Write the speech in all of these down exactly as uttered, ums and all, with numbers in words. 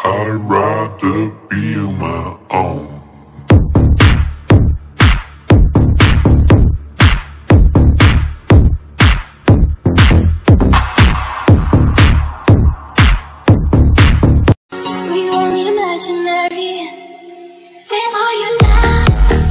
I'd rather be on my own. We only imaginary. Where are you now?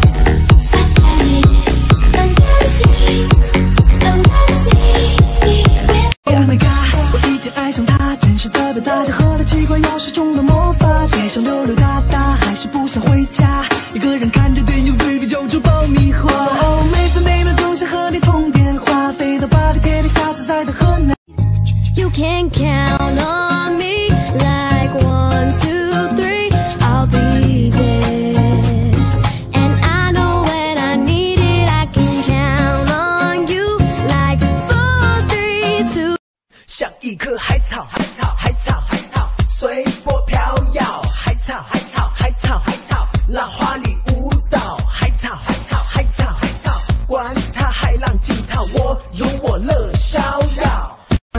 I'm gonna see, I'm gonna see. Oh my god， 我已经爱上他，真实的表达，他喝了奇怪药水中的魔法，街上溜溜达达，还是不想回家，一个人看着电影，嘴里嚼着爆米花。哦，每分每秒都想和你通电话，飞到巴黎铁塔下次再到河南。 You can count on me like one, two, three. I'll be there, and I know when I need it, I can count on you like four, three, two. 像一棵海草，海草，海草，海草，随波飘摇。海草，海草，海草，海草，浪花里舞蹈。海草，海草，海草，海草，管它海浪惊涛，我有我乐逍遥。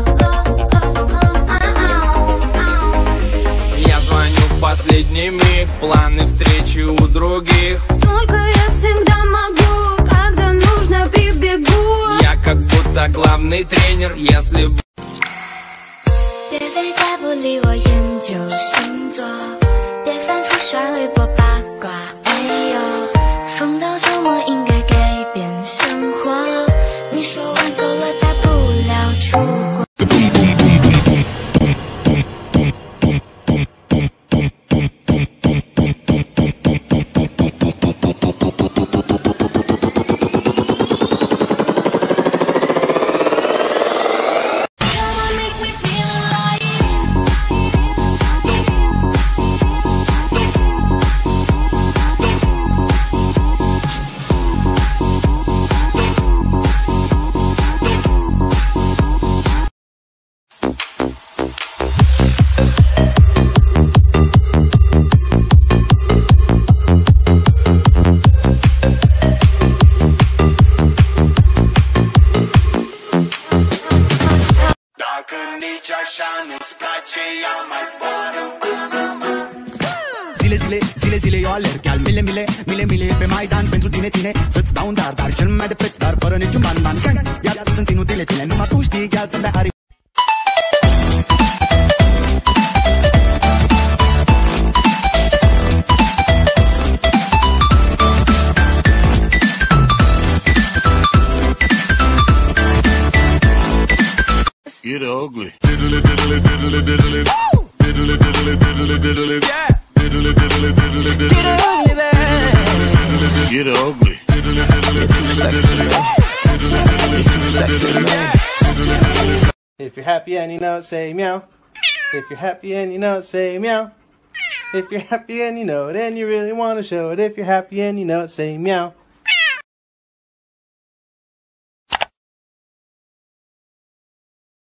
Я звоню в последний миг, планы встречи у других. Только я всегда могу, когда нужно прибегу. Я как будто главный тренер, если б... 别非在不理我研究星座，别反复刷微博八卦。哎呦，疯到周末应该改变生活。你说玩够了，大不了出国。 Zile, zile, zile, zile, eu alerg chiar mile, mile, mile, mile pe Maidan pentru tine, tine, să-ți dau un dar, dar cel mai de preț, dar fără niciun ban, ban, gang, iar sunt inutile tine, numai tu știi, chiar să-mi dai aripi. Get ugly. Diddly diddly diddly diddly. Diddly diddly diddly diddly. Yeah. Diddly diddly diddly diddly. Get ugly, man. Get ugly. Diddly diddly diddly diddly. If you're happy and you know it, say meow. If you're happy and you know it, say meow. If you're happy and you know it and you really want to show it, if you're happy and you know it, say meow.